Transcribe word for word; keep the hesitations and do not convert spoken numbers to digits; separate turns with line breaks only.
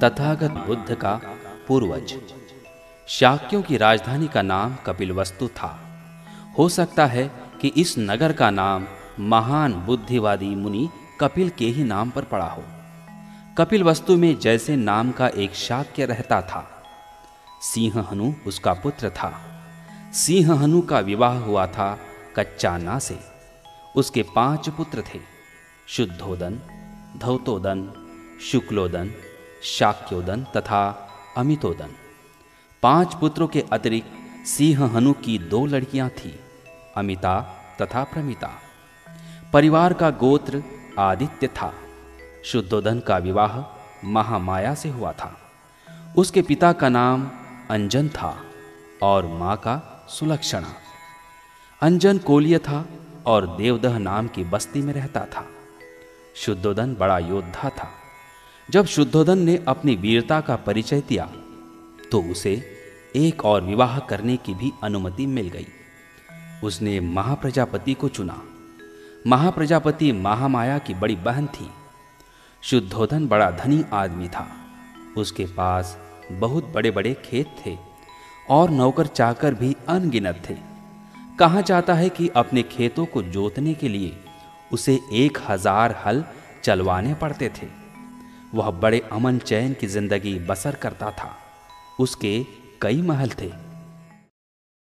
तथागत बुद्ध का पूर्वज। शाक्यों की राजधानी का नाम कपिलवस्तु था। हो सकता है कि इस नगर का नाम महान बुद्धिवादी मुनि कपिल के ही नाम पर पड़ा हो। कपिलवस्तु में जैसे नाम का एक शाक्य रहता था। सिंहहनु उसका पुत्र था। सिंहहनु का विवाह हुआ था कच्चाना से। उसके पांच पुत्र थे, शुद्धोदन, धौतोदन, शुक्लोदन, शाक्योदन तथा अमितोदन। पांच पुत्रों के अतिरिक्त सिंहहनु की दो लड़कियां थीं, अमिता तथा प्रमिता। परिवार का गोत्र आदित्य था। शुद्धोदन का विवाह महामाया से हुआ था। उसके पिता का नाम अंजन था और मां का सुलक्षणा। अंजन कोलीय था और देवदह नाम की बस्ती में रहता था। शुद्धोदन बड़ा योद्धा था। जब शुद्धोदन ने अपनी वीरता का परिचय दिया तो उसे एक और विवाह करने की भी अनुमति मिल गई। उसने महाप्रजापति को चुना। महाप्रजापति महामाया की बड़ी बहन थी। शुद्धोदन बड़ा धनी आदमी था। उसके पास बहुत बड़े बड़े खेत थे और नौकर चाकर भी अनगिनत थे। कहा जाता है कि अपने खेतों को जोतने के लिए उसे एक हजार हल चलवाने पड़ते थे। वह बड़े अमन चैन की जिंदगी बसर करता था। उसके कई महल थे।